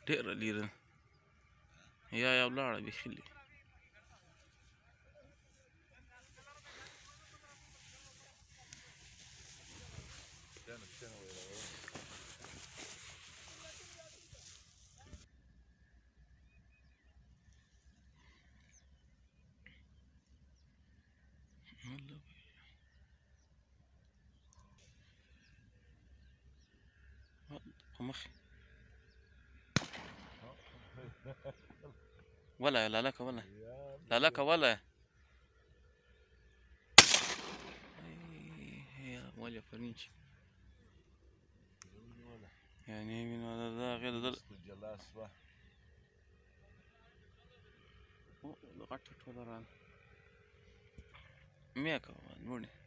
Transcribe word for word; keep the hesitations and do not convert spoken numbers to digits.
ډېره لیرې یا یا ولاړه بیخي لیرې په مخې وله لالکه وله لالکه وله ولې فرنچ یعنې وینه د هغې د ده غټه ټوله راغله مې کوه لوڼې